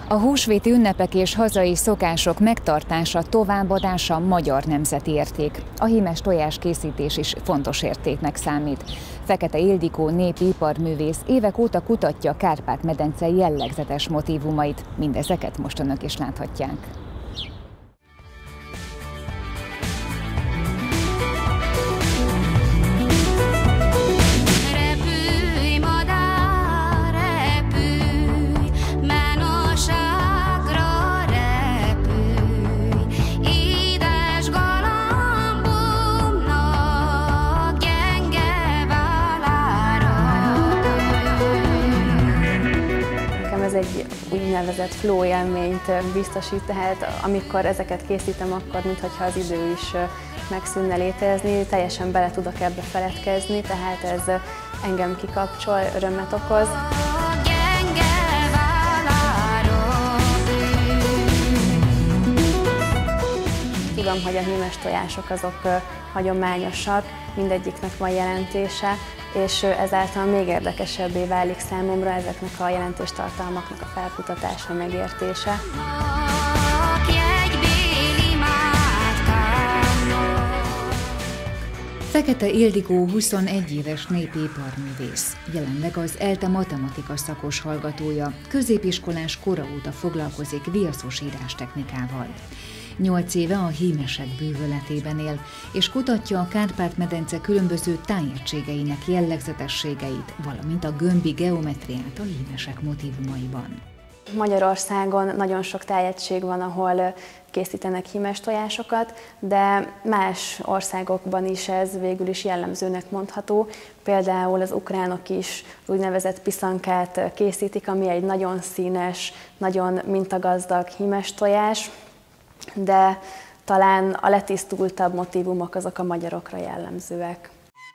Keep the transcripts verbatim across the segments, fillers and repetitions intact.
A húsvéti ünnepek és hazai szokások megtartása, továbbadása magyar nemzeti érték. A hímes tojás készítés is fontos értéknek számít. Fekete Ildikó népi iparművész évek óta kutatja a Kárpát-medence jellegzetes motívumait. Mindezeket most önök is láthatják. Ez egy úgynevezett flow élményt biztosít, tehát amikor ezeket készítem, akkor mintha az idő is megszűnne létezni, teljesen bele tudok ebbe feledkezni, tehát ez engem kikapcsol, örömmet okoz. Tudom, hogy a hímes tojások azok hagyományosak, mindegyiknek van jelentése, és ezáltal még érdekesebbé válik számomra ezeknek a jelentéstartalmaknak a felkutatása, megértése. Fekete Ildikó huszonegy éves népi iparművész, jelenleg az ELTE matematika szakos hallgatója, középiskolás kora óta foglalkozik viaszos írástechnikával. Nyolc éve a hímesek bűvöletében él, és kutatja a Kárpát-medence különböző tájegységeinek jellegzetességeit, valamint a gömbi geometriát a hímesek motívumaiban. Magyarországon nagyon sok tájegység van, ahol készítenek hímes tojásokat, de más országokban is ez végül is jellemzőnek mondható. Például az ukránok is úgynevezett piszankát készítik, ami egy nagyon színes, nagyon mintagazdag hímes tojás, de talán a letisztultabb motívumok azok a magyarokra jellemzőek.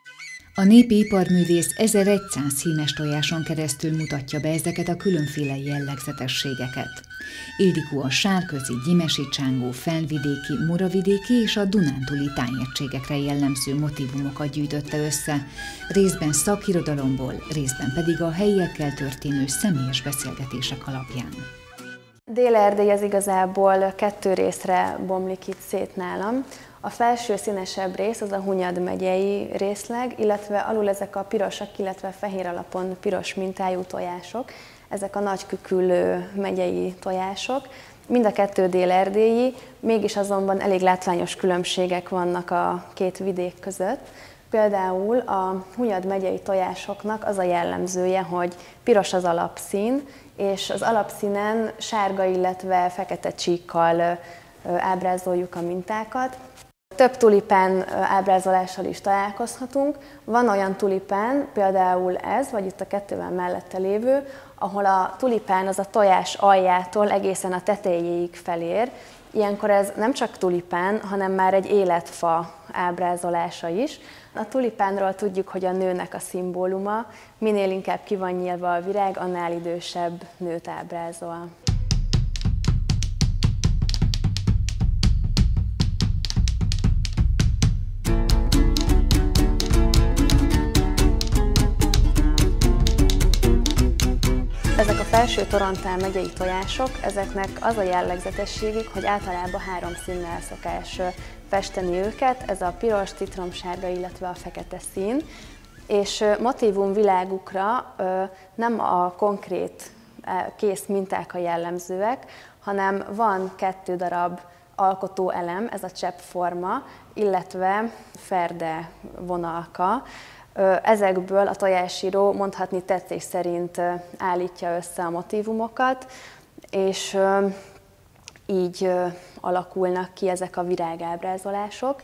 A népi iparművész ezerszáz hímes tojáson keresztül mutatja be ezeket a különféle jellegzetességeket. Ildikó a sárközi, gyimesi csángó, felvidéki, moravidéki és a dunántúli tájegységekre jellemző motívumokat gyűjtötte össze, részben szakirodalomból, részben pedig a helyiekkel történő személyes beszélgetések alapján. Dél-Erdély az igazából kettő részre bomlik itt szét nálam. A felső színesebb rész az a Hunyad megyei részleg, illetve alul ezek a pirosak, illetve fehér alapon piros mintájú tojások. Ezek a Nagyküküllő megyei tojások. Mind a kettő dél-erdélyi, mégis azonban elég látványos különbségek vannak a két vidék között. Például a Hunyad megyei tojásoknak az a jellemzője, hogy piros az alapszín, és az alapszínen sárga, illetve fekete csíkkal ábrázoljuk a mintákat. Több tulipán ábrázolással is találkozhatunk. Van olyan tulipán, például ez, vagy itt a kettővel mellette lévő, ahol a tulipán az a tojás aljától egészen a tetejéig felér. Ilyenkor ez nem csak tulipán, hanem már egy életfa ábrázolása is. A tulipánról tudjuk, hogy a nőnek a szimbóluma, minél inkább ki van nyílva a virág, annál idősebb nőt ábrázol. Ezek a felső Torontál megyei tojások, ezeknek az a jellegzetességük, hogy általában három színnel szokás festeni őket, ez a piros, citromsárga, illetve a fekete szín, és motívum világukra nem a konkrét kész minták a jellemzőek, hanem van kettő darab alkotóelem, ez a cseppforma, illetve ferde vonalka. Ezekből a tojásíró mondhatni tetszés szerint állítja össze a motívumokat, és így alakulnak ki ezek a virágábrázolások.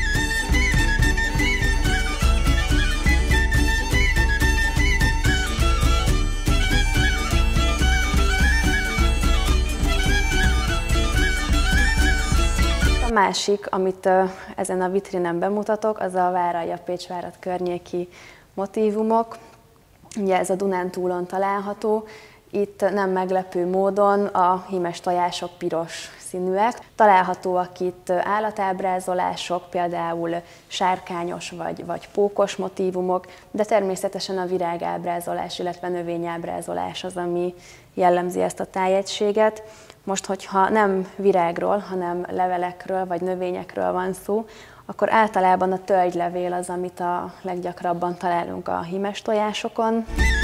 A másik, amit ezen a vitrinen bemutatok, az a Váralja-Pécsvárad környéki motívumok. Ugye ez a Dunántúlon található, Itt nem meglepő módon a hímes tojások piros színűek. Találhatóak itt állatábrázolások, például sárkányos vagy, vagy pókos motívumok, de természetesen a virágábrázolás, illetve növényábrázolás az, ami jellemzi ezt a tájegységet. Most, hogyha nem virágról, hanem levelekről vagy növényekről van szó, akkor általában a tölgylevél az, amit a leggyakrabban találunk a hímes tojásokon.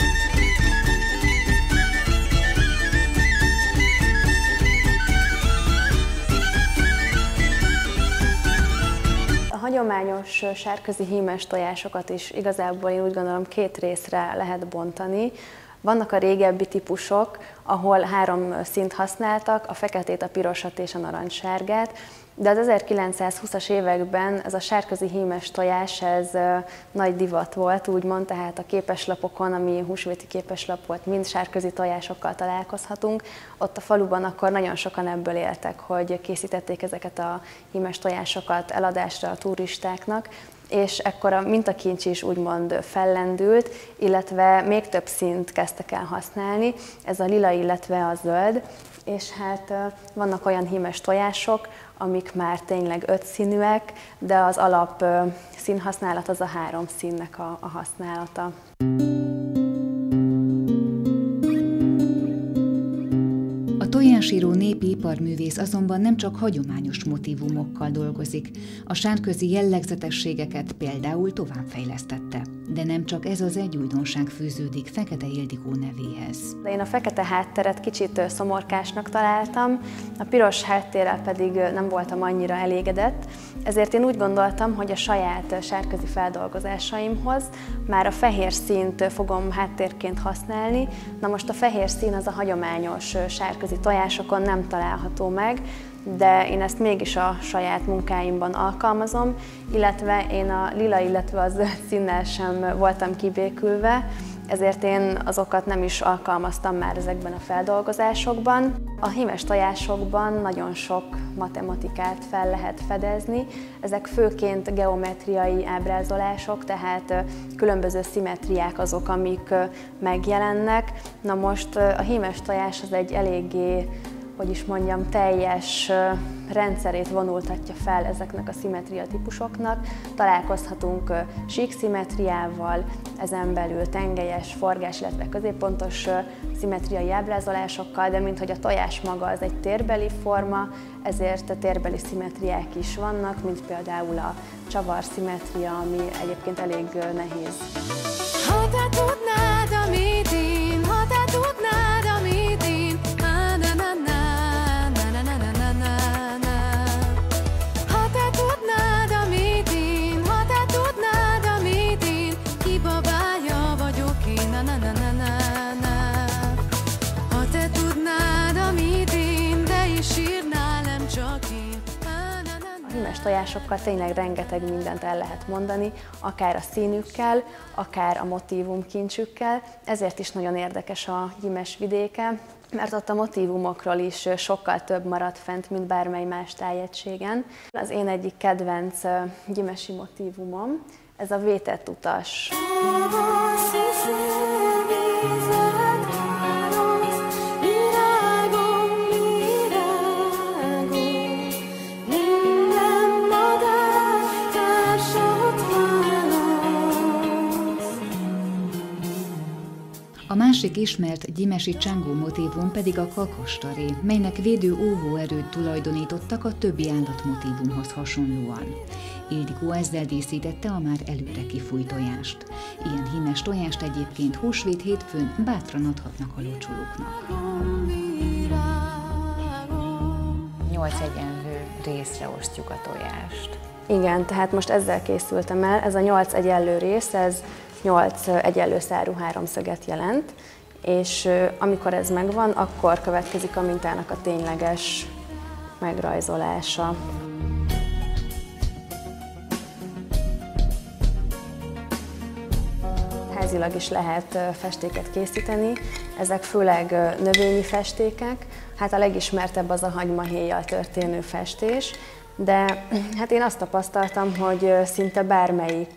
A hagyományos sárközi hímes tojásokat is igazából én úgy gondolom két részre lehet bontani. Vannak a régebbi típusok, ahol három színt használtak, a feketét, a pirosat és a narancssárgát, de az ezerkilencszázhúszas években ez a sárközi hímes tojás, ez nagy divat volt, úgymond, tehát a képeslapokon, ami húsvéti képeslap volt, mind sárközi tojásokkal találkozhatunk. Ott a faluban akkor nagyon sokan ebből éltek, hogy készítették ezeket a hímes tojásokat eladásra a turistáknak, és ekkor a mintakincs is úgymond fellendült, illetve még több színt kezdtek el használni, ez a lila, illetve a zöld, és hát vannak olyan hímes tojások, amik már tényleg ötszínűek, de az alap színhasználat az a három színnek a, a használata. A tojásíró népi iparművész azonban nem csak hagyományos motívumokkal dolgozik, a sárközi jellegzetességeket például továbbfejlesztette. De nem csak ez az egy újdonság fűződik Fekete Ildikó nevéhez. Én a fekete hátteret kicsit szomorkásnak találtam, a piros háttérrel pedig nem voltam annyira elégedett, ezért én úgy gondoltam, hogy a saját sárközi feldolgozásaimhoz már a fehér színt fogom háttérként használni. Na most a fehér szín az a hagyományos sárközi tojásokon nem található meg, de én ezt mégis a saját munkáimban alkalmazom, illetve én a lila, illetve a zöld színnel sem voltam kibékülve, ezért én azokat nem is alkalmaztam már ezekben a feldolgozásokban. A hímes tojásokban nagyon sok matematikát fel lehet fedezni, ezek főként geometriai ábrázolások, tehát különböző szimmetriák azok, amik megjelennek. Na most a hímes tojás az egy eléggé, hogy is mondjam, teljes rendszerét vonultatja fel ezeknek a szimmetria típusoknak. Találkozhatunk sík szimmetriával, ezen belül tengelyes, forgás, illetve középpontos szimmetriai ábrázolásokkal, de minthogy a tojás maga az egy térbeli forma, ezért a térbeli szimmetriák is vannak, mint például a csavar szimmetria, ami egyébként elég nehéz. Ha te tudnád, amit én, ha te tudnád, amit én, tojásokkal tényleg rengeteg mindent el lehet mondani, akár a színükkel, akár a motívumkincsükkel, ezért is nagyon érdekes a hímes vidéke, mert ott a motívumokról is sokkal több maradt fent, mint bármely más tájegységen. Az én egyik kedvenc gyimesi motívumom, ez a vétett utas. A másik ismert gyimesi csángó motívum pedig a kakostaré, melynek védő óvó erőt tulajdonítottak a többi állatmotívumhoz hasonlóan. Ildikó ezzel díszítette a már előre kifújt tojást. Ilyen hímes tojást egyébként húsvét hétfőn bátran adhatnak a locsolóknak. Nyolc egyenlő részre osztjuk a tojást. Igen, tehát most ezzel készültem el. Ez a nyolc egyenlő rész, ez nyolc egyenlő szárú háromszöget jelent, és amikor ez megvan, akkor következik a mintának a tényleges megrajzolása. Házilag is lehet festéket készíteni, ezek főleg növényi festékek, hát a legismertebb az a hagymahéjjal történő festés, de hát én azt tapasztaltam, hogy szinte bármelyik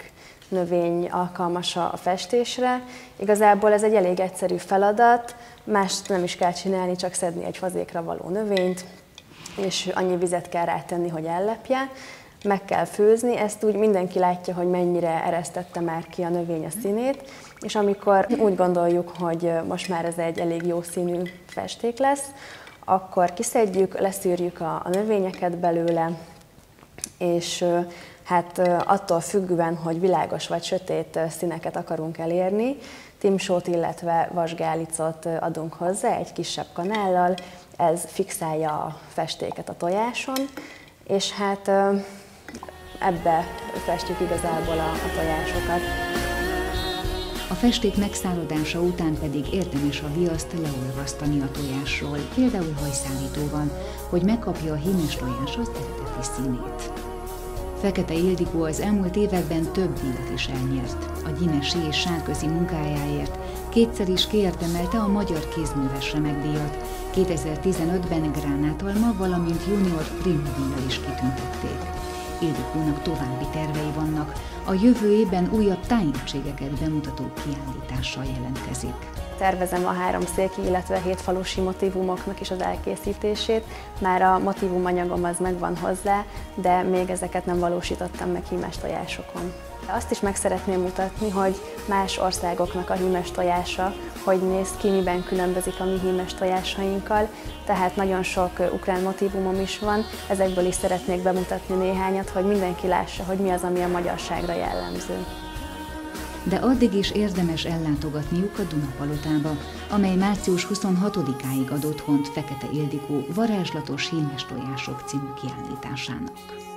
növény alkalmas a festésre. Igazából ez egy elég egyszerű feladat, mást nem is kell csinálni, csak szedni egy fazékra való növényt, és annyi vizet kell rátenni, hogy ellepje. Meg kell főzni, ezt úgy mindenki látja, hogy mennyire eresztette már ki a növény a színét, és amikor úgy gondoljuk, hogy most már ez egy elég jó színű festék lesz, akkor kiszedjük, leszűrjük a, a növényeket belőle, és hát attól függően, hogy világos vagy sötét színeket akarunk elérni, timsót, illetve vasgálicot adunk hozzá egy kisebb kanállal, ez fixálja a festéket a tojáson, és hát ebbe festjük igazából a, a tojásokat. A festék megszálladása után pedig érdemes a viaszt leolvasztani a tojásról, például hajszállítóval, hogy megkapja a hímes tojás az eredeti színét. Fekete Ildikó az elmúlt években több díjat is elnyert. A gyimesi és sárközi munkájáért kétszer is kiérdemelte a Magyar Kézműves Remekdíjat, kétezer-tizenötben Gránátalma, valamint Junior Prima díjjal is kitüntették. Ildikónak további tervei vannak, a jövő évben újabb tájegységeket bemutató kiállítással jelentkezik. Tervezem a háromszéki, illetve hétfalusi motívumoknak is az elkészítését. Már a motívumanyagom az megvan hozzá, de még ezeket nem valósítottam meg hímes tojásokon. Azt is meg szeretném mutatni, hogy más országoknak a hímes tojása, hogy néz ki, miben különbözik a mi hímes tojásainkkal, tehát nagyon sok ukrán motívumom is van, ezekből is szeretnék bemutatni néhányat, hogy mindenki lássa, hogy mi az, ami a magyarságra jellemző. De addig is érdemes ellátogatniuk a Dunapalotába, amely március huszonhatodikáig ad otthont Fekete Ildikó Varázslatos hímes tojások című kiállításának.